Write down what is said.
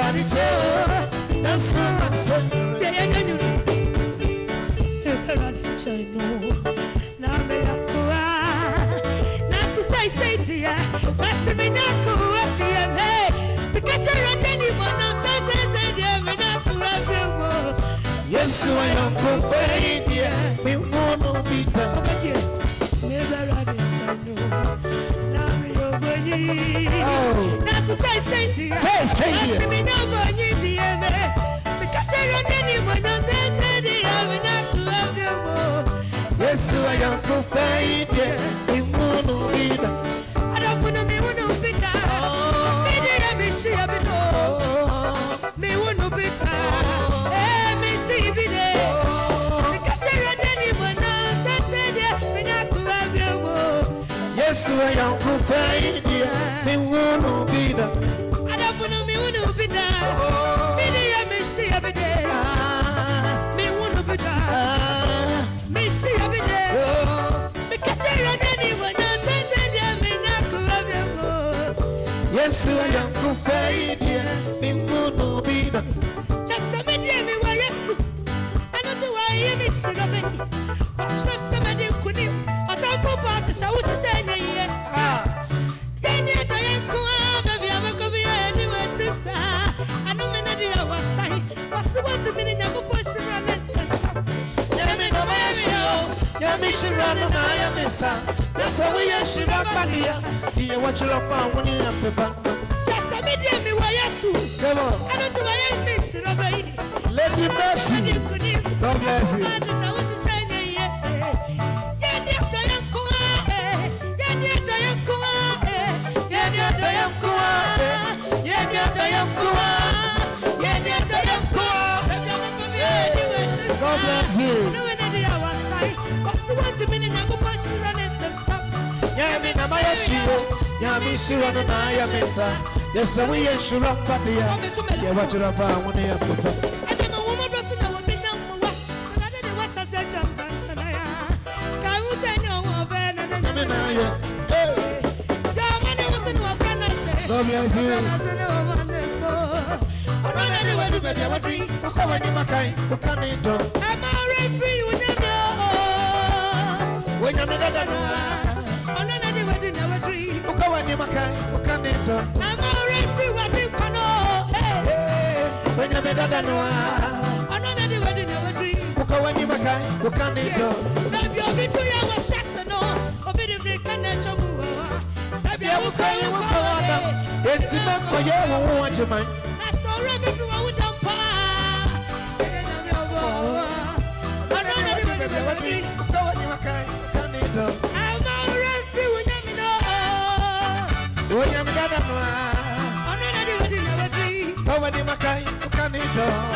Radicho, that's so. Yes, I am confident. We want to be done. Yes, I am confident. We want to be done. I don't want to be done. Me want to be done. Yes, I am confident. Me want to be done. I don't want to be done. Me see every day. Me want to be done. Me see every day. Because I am anyone. Yes, I am confident. Me want to be done. Just somebody me why yes. I don't know why you miss it. But trust somebody could him. I don't for passes. I was saying, yeah. Then you don't come out, baby. I'm a copy of anyone to say. I know many of you was saying, what's the one to me in your push around it? Yammy, no, my show. Yammy, she ran on my missa. That's how we should have done here. You watch your phone when you have the back. Just a medium, me why you do. Come on. I don't know why I miss it. Let me bless you. God bless you. God bless you. Yami na mayashiro, yami shiro na yamesa. Yes, we are sure of Padia. Yeah, what you're about when you have to. I don't know what was in the woman. I didn't wash as a jump. Can you tell you what Ben and Naminaya? God bless you. I don't know what to be able to drink. I can't do. I'm already free when you know. When you're not done, I'm not anybody never dream. I'm already free when you can know. When you're not done, I'm not anybody never dream. When you're not do. Maybe I'll be 2 hours shots and all. I'll be the break and let you move. Maybe I will call you. It's not for you. I want your mind. That's all right. If you want to dump, I'm already free when you know. When you're not done, I'm not anybody never dream. Nobody, Makai, you can't do.